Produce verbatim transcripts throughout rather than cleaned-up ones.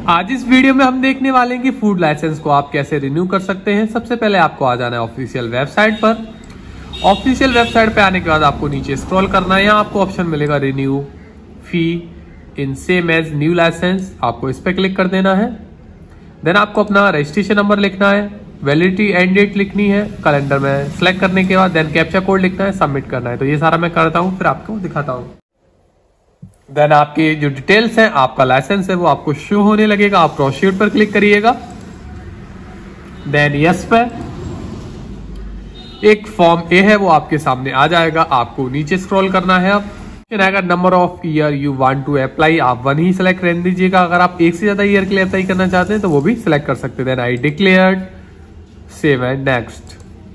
आज इस वीडियो में हम देखने वाले हैं कि फूड लाइसेंस को आप कैसे रिन्यू कर सकते हैं। सबसे पहले आपको आ जाना है ऑफिशियल वेबसाइट पर। ऑफिशियल वेबसाइट पे आने के बाद आपको नीचे स्क्रॉल करना है। यहाँ आपको ऑप्शन मिलेगा renew fee in same as new licence, आपको इस पर क्लिक कर देना है। देन आपको अपना रजिस्ट्रेशन नंबर लिखना है, वैलिडिटी एंड डेट लिखनी है कैलेंडर में सेलेक्ट करने के बाद, देन कैप्चा कोड लिखना है, सबमिट करना है। तो ये सारा मैं करता हूँ, फिर आपको दिखाता हूँ। देन आपकी जो डिटेल्स हैं, आपका लाइसेंस है वो आपको शो होने लगेगा। आप प्रोसीड पर क्लिक करिएगा, देन यस पे एक फॉर्म ए है वो आपके सामने आ जाएगा। आपको नीचे स्क्रॉल करना है। अब आएगा number of year you want to apply, आप वन ही सिलेक्ट रहने दीजिएगा। अगर आप एक से ज्यादा ईयर के लिए अप्लाई करना चाहते हैं तो वो भी सिलेक्ट कर सकते हैं। Then I declared, save and next.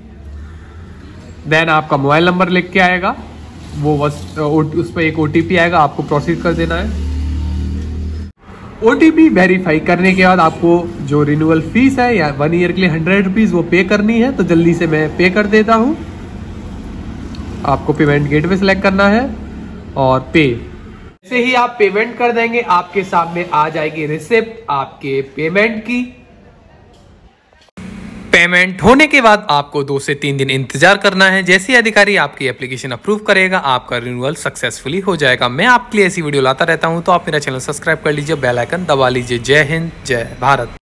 Then आपका मोबाइल नंबर लिख के आएगा, वो बस उस पर एक ओटीपी आएगा, आपको प्रोसीड कर देना है। ओटीपी वेरीफाई करने के बाद आपको जो रिन्यूअल फीस है या वन ईयर के लिए हंड्रेड रुपीज वो पे करनी है। तो जल्दी से मैं पे कर देता हूं। आपको पेमेंट गेटवे सेलेक्ट करना है और पे। जैसे ही आप पेमेंट कर देंगे आपके सामने आ जाएगी रिसिप्ट आपके पेमेंट की। पेमेंट होने के बाद आपको दो से तीन दिन इंतजार करना है। जैसे ही अधिकारी आपकी एप्लीकेशन अप्रूव करेगा आपका रिन्यूअल सक्सेसफुली हो जाएगा। मैं आपके लिए ऐसी वीडियो लाता रहता हूं, तो आप मेरा चैनल सब्सक्राइब कर लीजिए, बेल आइकन दबा लीजिए। जय हिंद, जय भारत।